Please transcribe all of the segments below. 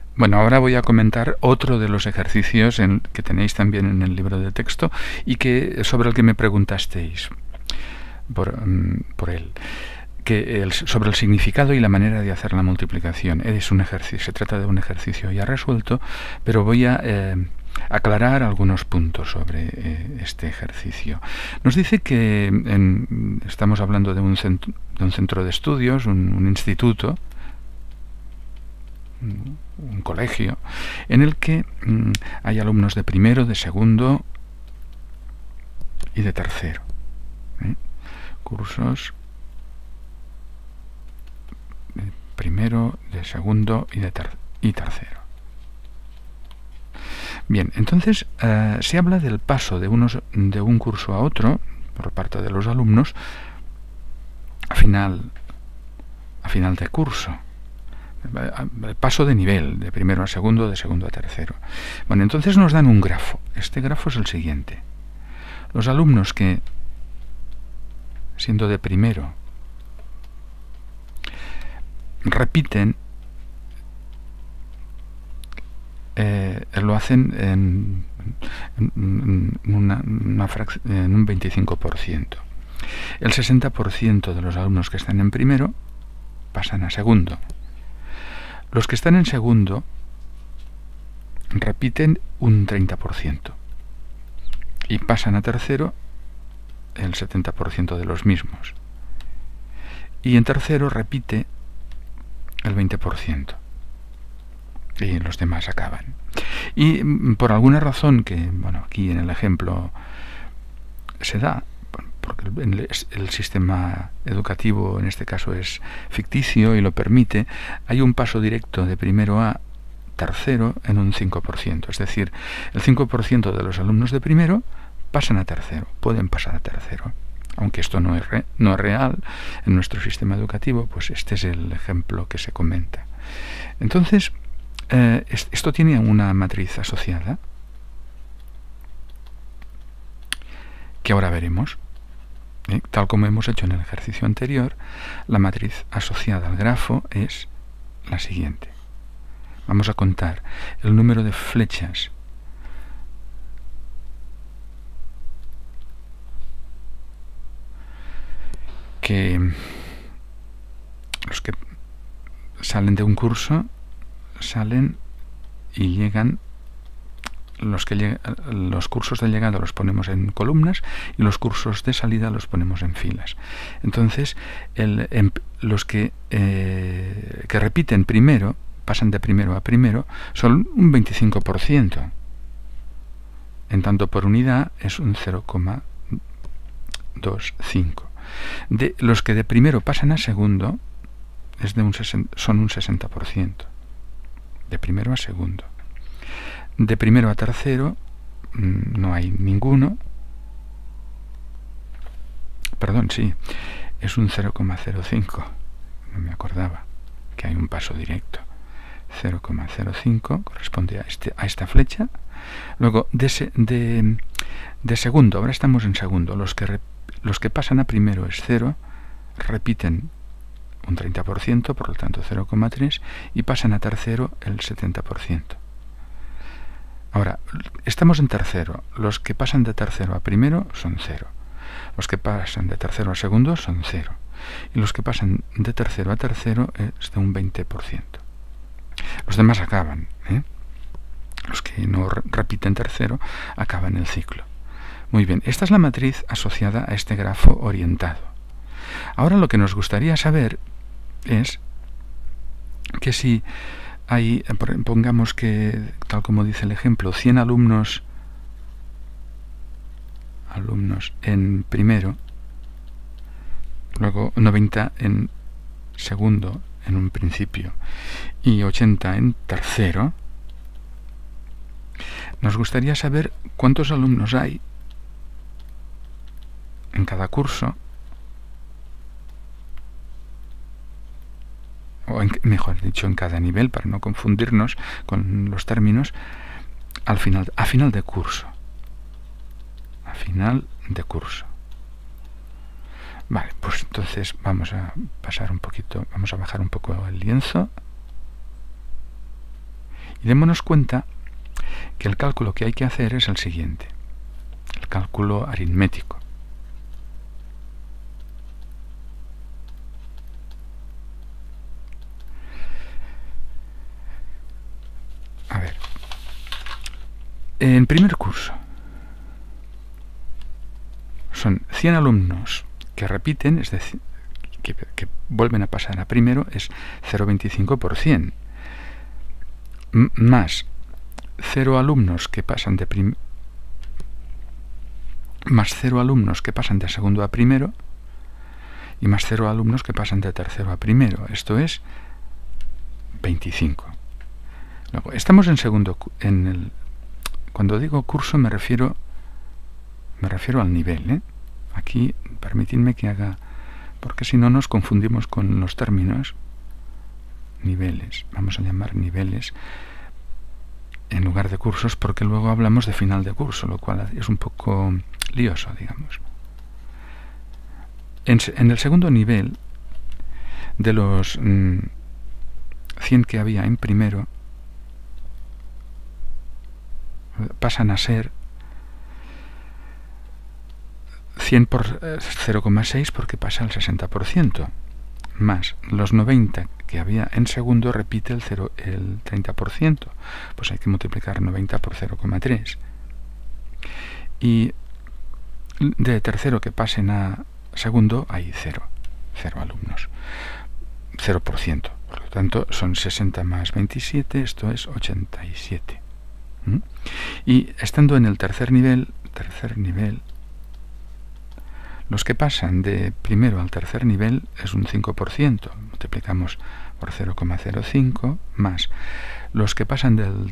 Bueno, ahora voy a comentar otro de los ejercicios que tenéis también en el libro de texto y sobre el que me preguntasteis por él. Sobre el significado y la manera de hacer la multiplicación. Es un ejercicio, se trata de un ejercicio ya resuelto, pero voy a aclarar algunos puntos sobre este ejercicio. Nos dice que estamos hablando de un centro de estudios, un instituto, un colegio, en el que hay alumnos de primero, de segundo y de tercero. Cursos de primero, de segundo y tercero. Bien, entonces se habla del paso de un curso a otro por parte de los alumnos a final de curso. El paso de nivel, de primero a segundo, de segundo a tercero. Bueno, entonces nos dan un grafo. Este grafo es el siguiente. Los alumnos que, siendo de primero, repiten, lo hacen en un 25%. El 60% de los alumnos que están en primero pasan a segundo. Los que están en segundo repiten un 30% y pasan a tercero el 70% de los mismos. Y en tercero repite el 20%. Y los demás acaban. Y por alguna razón que, bueno, aquí en el ejemplo se da, porque el sistema educativo en este caso es ficticio y lo permite, hay un paso directo de primero a tercero en un 5%. Es decir, el 5% de los alumnos de primero pasan a tercero, pueden pasar a tercero. Aunque esto no es real en nuestro sistema educativo, pues este es el ejemplo que se comenta. Entonces, esto tiene una matriz asociada, que ahora veremos. Tal como hemos hecho en el ejercicio anterior, la matriz asociada al grafo es la siguiente. Vamos a contar el número de flechas los que salen de un curso salen y llegan. Los cursos de llegada los ponemos en columnas y los cursos de salida los ponemos en filas. Entonces, los que repiten primero, pasan de primero a primero, son un 25%. En tanto por unidad es un 0,25. De los que de primero pasan a segundo son un 60%. De primero a segundo. De primero a tercero no hay ninguno. Perdón, sí, es un 0,05. No me acordaba que hay un paso directo. 0,05 corresponde a esta flecha. Luego, de segundo, ahora estamos en segundo. Los que pasan a primero es 0, repiten un 30%, por lo tanto 0,3, y pasan a tercero el 70%. Ahora, estamos en tercero. Los que pasan de tercero a primero son 0. Los que pasan de tercero a segundo son 0. Y los que pasan de tercero a tercero es de un 20%. Los demás acaban. Los que no repiten tercero acaban el ciclo. Muy bien, esta es la matriz asociada a este grafo orientado. Ahora lo que nos gustaría saber es que si hay, pongamos que, tal como dice el ejemplo, 100 alumnos en primero, luego 90 en segundo, en un principio, y 80 en tercero, nos gustaría saber cuántos alumnos hay en cada curso, o mejor dicho, en cada nivel, para no confundirnos con los términos, a final de curso. A final de curso. Vale, pues entonces vamos a bajar un poco el lienzo Y démonos cuenta que el cálculo que hay que hacer es el siguiente, el cálculo aritmético. A ver, en primer curso son 100 alumnos que repiten, es decir, que vuelven a pasar a primero, es 0,25 por 100, más 0 alumnos que pasan de más 0 alumnos que pasan de segundo a primero, y más 0 alumnos que pasan de tercero a primero. Esto es 25. Luego, estamos en segundo, cuando digo curso me refiero al nivel, ¿eh? Aquí permitidme que haga, porque si no nos confundimos con los términos. Niveles, vamos a llamar niveles en lugar de cursos, porque luego hablamos de final de curso, lo cual es un poco lioso, digamos. En el segundo nivel, de los 100 que había en primero, pasan a ser 100 por 0,6 porque pasa al 60%, más los 90 que había en segundo repite el 30%, pues hay que multiplicar 90 por 0,3. Y de tercero que pasen a segundo hay 0 alumnos, 0%, por lo tanto son 60 más 27, esto es 87. Y estando en el tercer nivel, los que pasan de primero al tercer nivel es un 5%, multiplicamos por 0,05, más los que pasan del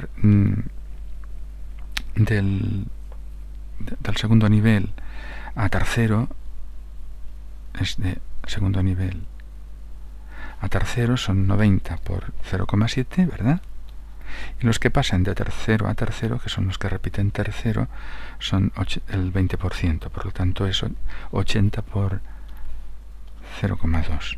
segundo nivel a tercero, es de segundo nivel a tercero, son 90 por 0,7, ¿verdad? Y los que pasan de tercero a tercero, que son los que repiten tercero, son el 20%, por lo tanto es 80 por 0,2.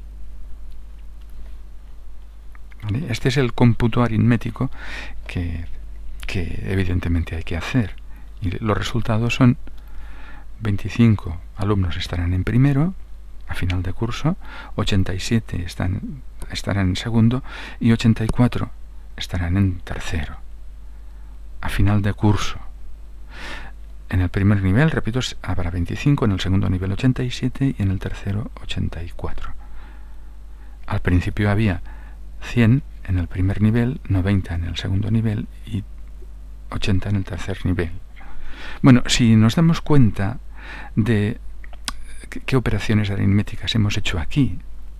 ¿Vale? Este es el cómputo aritmético que evidentemente hay que hacer. Y los resultados son 25 alumnos estarán en primero, a final de curso, 87 estarán en segundo y 84 estarán en tercero, a final de curso. En el primer nivel, repito, habrá 25, en el segundo nivel 87 y en el tercero 84. Al principio había 100 en el primer nivel, 90 en el segundo nivel y 80 en el tercer nivel. Bueno, si nos damos cuenta de qué operaciones aritméticas hemos hecho aquí,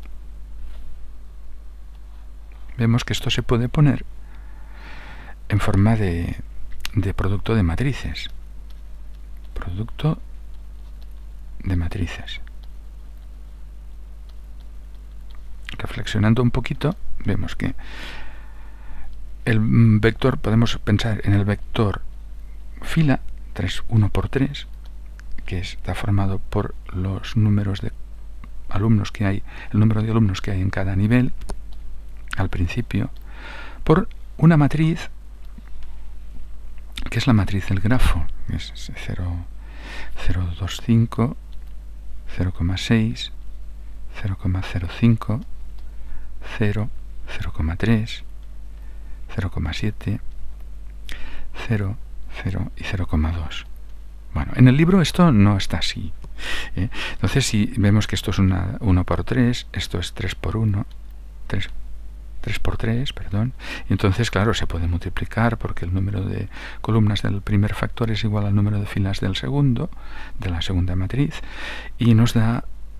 vemos que esto se puede poner en forma de producto de matrices. Producto de matrices. Reflexionando un poquito, vemos que el vector, podemos pensar en el vector fila 1 por 3, que está formado por los números de alumnos que hay, el número de alumnos que hay en cada nivel al principio, por una matriz que es la matriz del grafo, que es 0,25, 0,6, 0,05, 0, 0,3, 0,7, 0, 0 y 0,2. Bueno, en el libro esto no está así. Entonces, si vemos que esto es 1 por 3, esto es 3 por 1, 3 por 3, perdón, y entonces, claro, se puede multiplicar porque el número de columnas del primer factor es igual al número de filas del segundo, de la segunda matriz, y nos da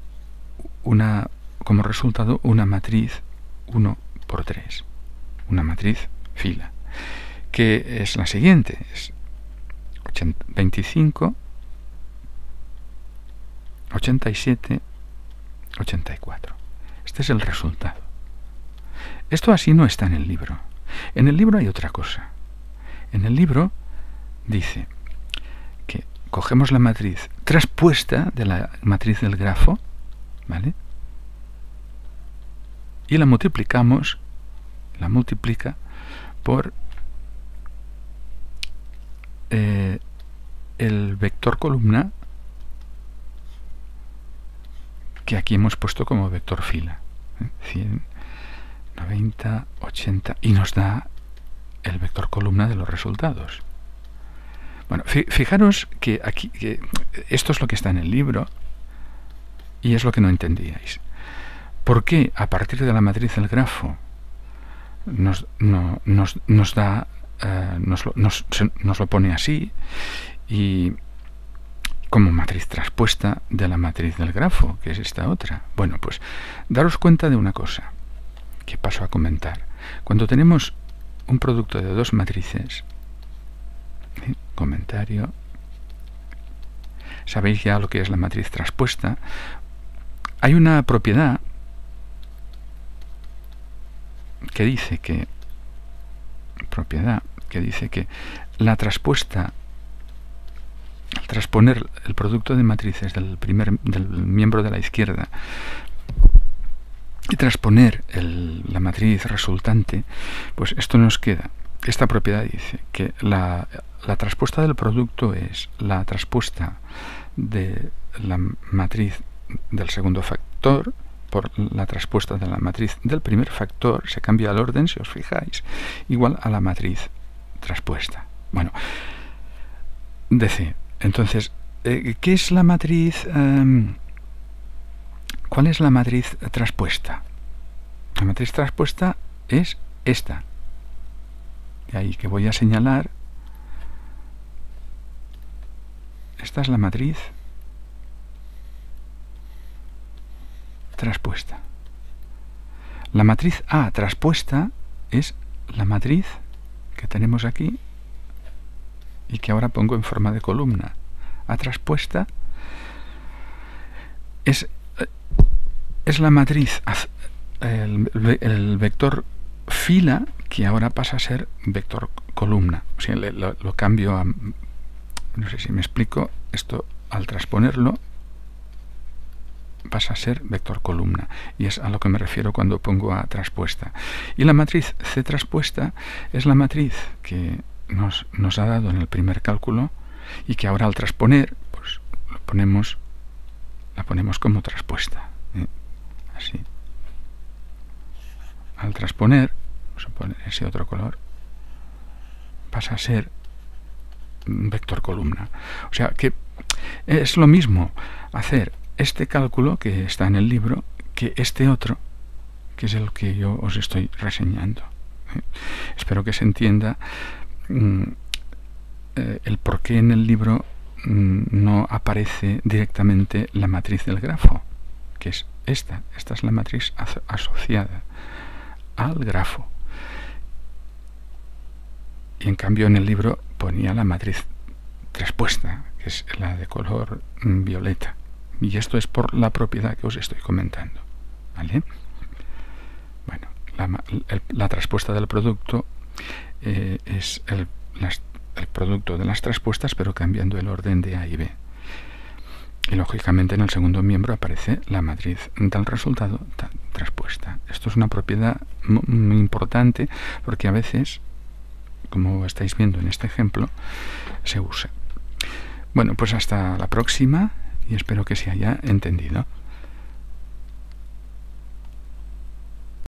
como resultado una matriz 1 por 3, una matriz fila, que es la siguiente, es 25, 87, 84. Este es el resultado. Esto así no está en el libro. En el libro hay otra cosa. En el libro dice que cogemos la matriz traspuesta de la matriz del grafo, ¿vale? Y la multiplica por el vector columna, que aquí hemos puesto como vector fila. 100, 90, 80, y nos da el vector columna de los resultados. Bueno, fijaros que aquí esto es lo que está en el libro y es lo que no entendíais. ¿Por qué a partir de la matriz del grafo nos lo pone así, y como matriz traspuesta de la matriz del grafo, que es esta otra? Bueno, pues daros cuenta de una cosa que paso a comentar. Cuando tenemos un producto de dos matrices, comentario, sabéis ya lo que es la matriz traspuesta. Hay una propiedad que dice que la traspuesta, al transponer el producto de matrices del miembro de la izquierda y transponer la matriz resultante, pues esto nos queda. Esta propiedad dice que la traspuesta del producto es la traspuesta de la matriz del segundo factor por la traspuesta de la matriz del primer factor, se cambia el orden, si os fijáis, igual a la matriz traspuesta. Bueno, DC. Entonces, ¿qué es la matriz? ¿Cuál es la matriz traspuesta? La matriz traspuesta es esta. De ahí que voy a señalar. Esta es la matriz traspuesta. La matriz A traspuesta es la matriz que tenemos aquí y que ahora pongo en forma de columna. A traspuesta es la matriz, el vector fila, que ahora pasa a ser vector columna. O sea, lo cambio a... No sé si me explico. Esto, al transponerlo, pasa a ser vector columna. Y es a lo que me refiero cuando pongo A traspuesta. Y la matriz C traspuesta es la matriz que nos ha dado en el primer cálculo y que ahora al transponer, pues la ponemos como traspuesta. Así. Al transponer, vamos a poner ese otro color, pasa a ser vector columna. O sea que es lo mismo hacer este cálculo que está en el libro que este otro, que es el que yo os estoy reseñando. Espero que se entienda el por qué en el libro no aparece directamente la matriz del grafo, que es esta. Esta es la matriz asociada al grafo. Y en cambio en el libro ponía la matriz traspuesta, que es la de color violeta. Y esto es por la propiedad que os estoy comentando. ¿Vale? Bueno, la traspuesta del producto es el producto de las traspuestas, pero cambiando el orden de A y B. Y lógicamente en el segundo miembro aparece la matriz del resultado traspuesta. Esto es una propiedad muy importante porque a veces, como estáis viendo en este ejemplo, se usa. Bueno, pues hasta la próxima y espero que se haya entendido.